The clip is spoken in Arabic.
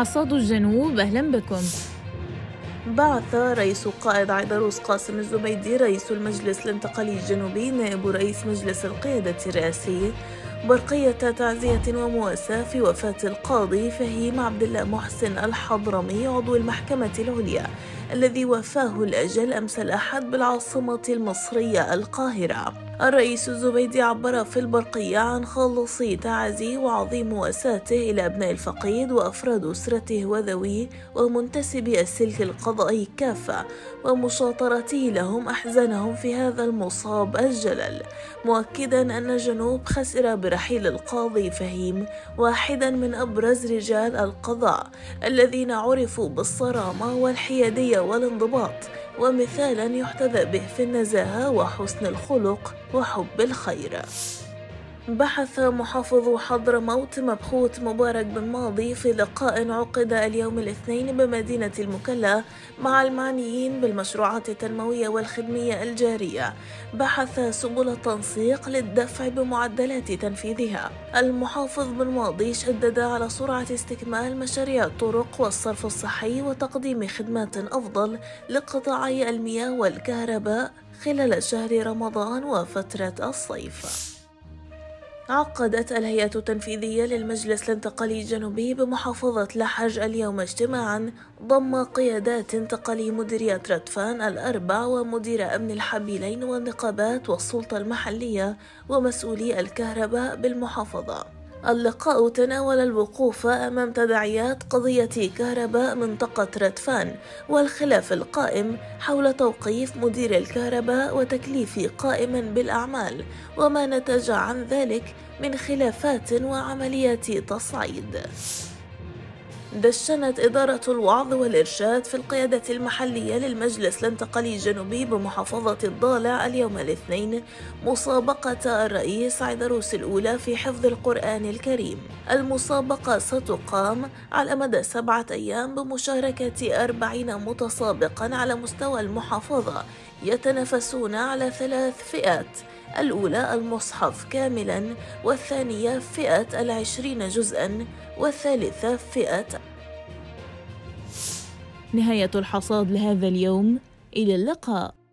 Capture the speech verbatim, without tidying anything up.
حصاد الجنوب، أهلا بكم. بعث رئيس قائد عيدروس قاسم الزبيدي رئيس المجلس الانتقالي الجنوبي نائب رئيس مجلس القيادة الرئاسي برقية تعزية ومواساة في وفاة القاضي فهيم عبد الله محسن الحضرمي عضو المحكمة العليا الذي وفاه الأجل أمس الأحد بالعاصمة المصرية القاهرة. الرئيس الزبيدي عبر في البرقية عن خالص تعازيه وعظيم مواساته إلى أبناء الفقيد وأفراد أسرته وذويه ومنتسبي السلك القضائي كافة، ومشاطرته لهم أحزانهم في هذا المصاب الجلل، مؤكدا أن الجنوب خسر برحيل القاضي فهيم واحدا من أبرز رجال القضاء الذين عرفوا بالصرامة والحيادية والانضباط، ومثالا يحتذى به في النزاهة وحسن الخلق وحب الخير. بحث محافظ حضرموت مبخوت مبارك بن ماضي في لقاء عقد اليوم الاثنين بمدينة المكلا مع المعنيين بالمشروعات التنموية والخدمية الجارية، بحث سبل التنسيق للدفع بمعدلات تنفيذها. المحافظ بن ماضي شدد على سرعة استكمال مشاريع الطرق والصرف الصحي وتقديم خدمات أفضل لقطاعي المياه والكهرباء خلال شهر رمضان وفترة الصيف. عقدت الهيئة التنفيذية للمجلس الانتقالي الجنوبي بمحافظة لحج اليوم اجتماعا ضم قيادات انتقالي مديريات ردفان الأربع ومدير أمن الحبيلين والنقابات والسلطة المحلية ومسؤولي الكهرباء بالمحافظة. اللقاء تناول الوقوف أمام تداعيات قضية كهرباء منطقة ردفان والخلاف القائم حول توقيف مدير الكهرباء وتكليف قائم بالأعمال وما نتج عن ذلك من خلافات وعمليات تصعيد. دشنت إدارة الوعظ والإرشاد في القيادة المحلية للمجلس الانتقالي الجنوبي بمحافظة الضالع اليوم الاثنين مسابقة الرئيس عيدروس الأولى في حفظ القرآن الكريم. المسابقة ستقام على مدى سبعة أيام بمشاركة أربعين متسابقا على مستوى المحافظة يتنافسون على ثلاث فئات: الأولى المصحف كاملا، والثانية فئة العشرين جزءا، والثالثة فئة. نهاية الحصاد لهذا اليوم، إلى اللقاء.